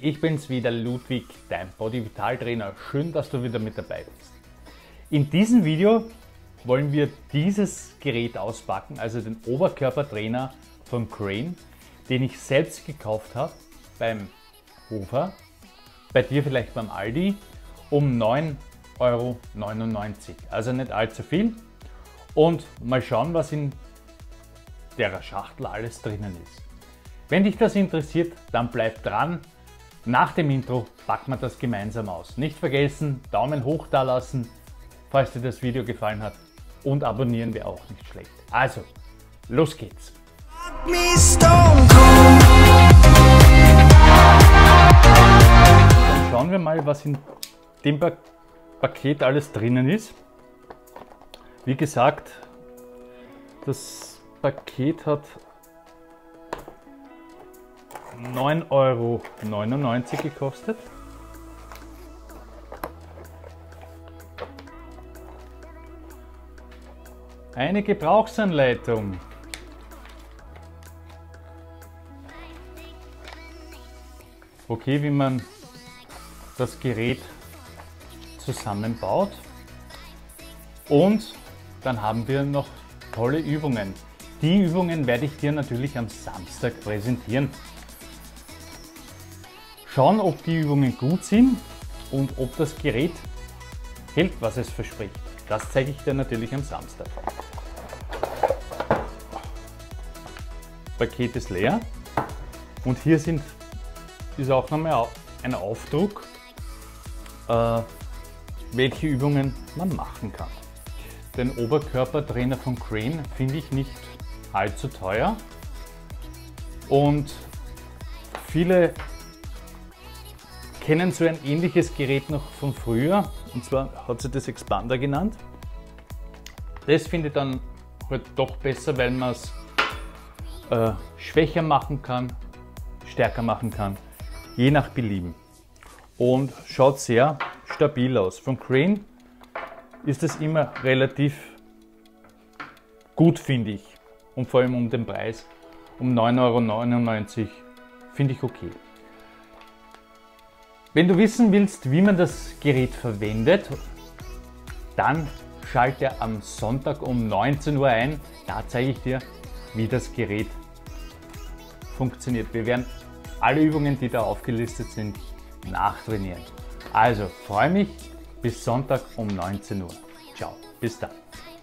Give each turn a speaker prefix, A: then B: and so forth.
A: ich bin's wieder, Ludwig, dein Body Vital Trainer. Schön, dass du wieder mit dabei bist. In diesem Video wollen wir dieses Gerät auspacken, also den Oberkörpertrainer von Crane, den ich selbst gekauft habe beim Hofer, bei dir vielleicht beim Aldi, um 9,99 €. Also nicht allzu viel. Und mal schauen, was in der Schachtel alles drinnen ist. Wenn dich das interessiert, dann bleib dran. Nach dem Intro packen wir das gemeinsam aus. Nicht vergessen, Daumen hoch da lassen, falls dir das Video gefallen hat. Und abonnieren wäre auch nicht schlecht. Also, los geht's! Dann schauen wir mal, was in dem Paket alles drinnen ist. Wie gesagt, das Paket hat 9,99 € gekostet. Eine Gebrauchsanleitung. Okay, wie man das Gerät zusammenbaut. Und dann haben wir noch tolle Übungen. Die Übungen werde ich dir natürlich am Samstag präsentieren. Schauen, ob die Übungen gut sind und ob das Gerät hält, was es verspricht. Das zeige ich dir natürlich am Samstag. Das Paket ist leer und hier ist auch nochmal ein Aufdruck, welche Übungen man machen kann. Den Oberkörpertrainer von Crane finde ich nicht allzu teuer und viele kennen so ein ähnliches Gerät noch von früher, und zwar hat sie das Expander genannt. Das finde ich dann halt doch besser, weil man es schwächer machen kann, stärker machen kann, je nach Belieben. Und schaut sehr stabil aus. Von Crane ist es immer relativ gut, finde ich. Und vor allem um den Preis, um 9,99 € finde ich okay. Wenn du wissen willst, wie man das Gerät verwendet, dann schalte am Sonntag um 19 Uhr ein. Da zeige ich dir, wie das Gerät funktioniert. Wir werden alle Übungen, die da aufgelistet sind, nachtrainieren. Also freue mich bis Sonntag um 19 Uhr. Ciao, bis dann.